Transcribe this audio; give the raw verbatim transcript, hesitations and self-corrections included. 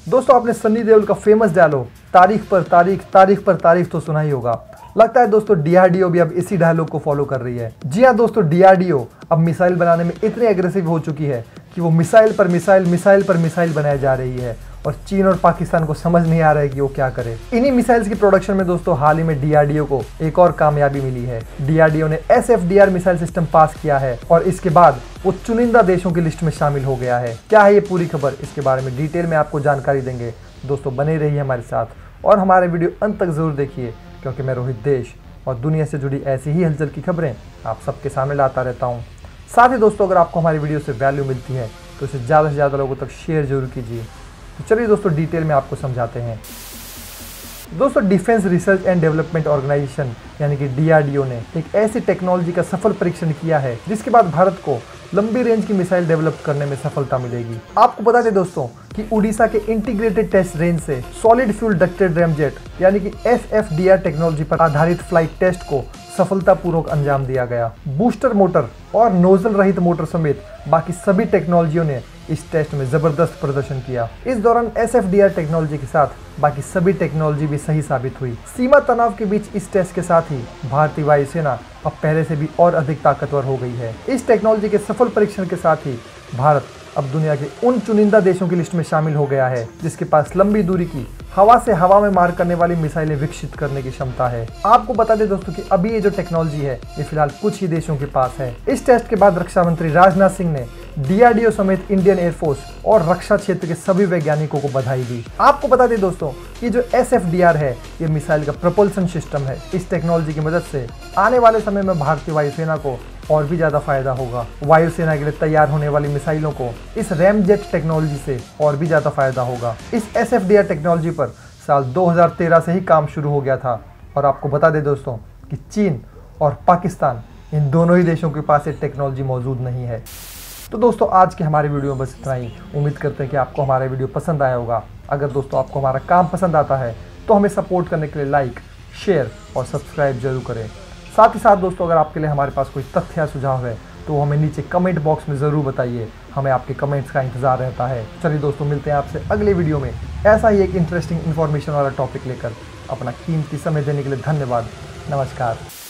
दोस्तों आपने सन्नी देओल का फेमस डायलॉग तारीख पर तारीख तारीख पर तारीख तो सुना ही होगा। लगता है दोस्तों डीआरडीओ भी अब इसी डायलॉग को फॉलो कर रही है। जी हाँ दोस्तों, डीआरडीओ अब मिसाइल बनाने में इतनी एग्रेसिव हो चुकी है कि वो मिसाइल पर मिसाइल मिसाइल पर मिसाइल बनाई जा रही है और चीन और पाकिस्तान को समझ नहीं आ रहा है कि वो क्या करे। इन्हीं मिसाइल्स की प्रोडक्शन में दोस्तों हाल ही में डीआरडीओ को एक और कामयाबी मिली है। डीआरडीओ ने एसएफडीआर मिसाइल सिस्टम पास किया है और इसके बाद वो चुनिंदा देशों की लिस्ट में शामिल हो गया है। क्या है ये पूरी खबर, इसके बारे में डिटेल में आपको जानकारी देंगे। दोस्तों बने रहिए हमारे साथ और हमारे वीडियो अंत तक जरूर देखिए, क्योंकि मैं रोहित देश और दुनिया से जुड़ी ऐसी ही हलचल की खबरें आप सबके सामने लाता रहता हूँ। साथ ही दोस्तों अगर आपको हमारी वीडियो से वैल्यू मिलती है तो इसे ज़्यादा से ज़्यादा लोगों तक शेयर जरूर कीजिए। तो चलिए दोस्तों डिटेल में आपको समझाते हैं। दोस्तों Defence Research and Development Organisation यानी कि डीआरडीओ ने एक ऐसी टेक्नोलॉजी का सफल परीक्षण किया है जिसके बाद भारत को लंबी रेंज की मिसाइल डेवलप करने में सफलता मिलेगी। आपको बता दें दोस्तों कि उड़ीसा के इंटीग्रेटेड टेस्ट रेंज से सॉलिड फ्यूल डक्टेड रैमजेट यानी कि एसएफडीआर टेक्नोलॉजी पर आधारित फ्लाइट टेस्ट को सफलतापूर्वक अंजाम दिया गया। बूस्टर मोटर और नोजल रहित मोटर समेत बाकी सभी टेक्नोलॉजियों ने इस टेस्ट में जबरदस्त प्रदर्शन किया। इस दौरान एसएफडीआर टेक्नोलॉजी के साथ बाकी सभी टेक्नोलॉजी भी सही साबित हुई। सीमा तनाव के बीच इस टेस्ट के साथ ही भारतीय वायुसेना अब पहले से भी और अधिक ताकतवर हो गई है। इस टेक्नोलॉजी के सफल परीक्षण के साथ ही भारत अब दुनिया के उन चुनिंदा देशों की लिस्ट में शामिल हो गया है जिसके पास लंबी दूरी की हवा से हवा में मार करने वाली मिसाइलें विकसित करने की क्षमता है। आपको बता दें दोस्तों कि अभी ये जो टेक्नोलॉजी है ये फिलहाल कुछ ही देशों के पास है। इस टेस्ट के बाद रक्षा मंत्री राजनाथ सिंह ने डीआरडीओ समेत इंडियन एयरफोर्स और रक्षा क्षेत्र के सभी वैज्ञानिकों को बधाई दी। आपको बता दें दोस्तों कि जो एसएफडीआर है ये मिसाइल का प्रपल्सन सिस्टम है। इस टेक्नोलॉजी की मदद से आने वाले समय में भारतीय वायुसेना को और भी ज़्यादा फायदा होगा। वायुसेना के लिए तैयार होने वाली मिसाइलों को इस रैमजेट टेक्नोलॉजी से और भी ज़्यादा फायदा होगा। इस एसएफडीआर टेक्नोलॉजी पर साल दो हज़ार तेरह से ही काम शुरू हो गया था और आपको बता दें दोस्तों कि चीन और पाकिस्तान इन दोनों ही देशों के पास ये टेक्नोलॉजी मौजूद नहीं है। तो दोस्तों आज के हमारे वीडियो में बस इतना ही। उम्मीद करते हैं कि आपको हमारा वीडियो पसंद आया होगा। अगर दोस्तों आपको हमारा काम पसंद आता है तो हमें सपोर्ट करने के लिए लाइक, शेयर और सब्सक्राइब जरूर करें। साथ ही साथ दोस्तों अगर आपके लिए हमारे पास कोई तथ्य या सुझाव है तो हमें नीचे कमेंट बॉक्स में ज़रूर बताइए। हमें आपके कमेंट्स का इंतज़ार रहता है। चलिए दोस्तों मिलते हैं आपसे अगले वीडियो में ऐसा ही एक इंटरेस्टिंग इन्फॉर्मेशन वाला टॉपिक लेकर। अपना कीमती समय देने के लिए धन्यवाद। नमस्कार।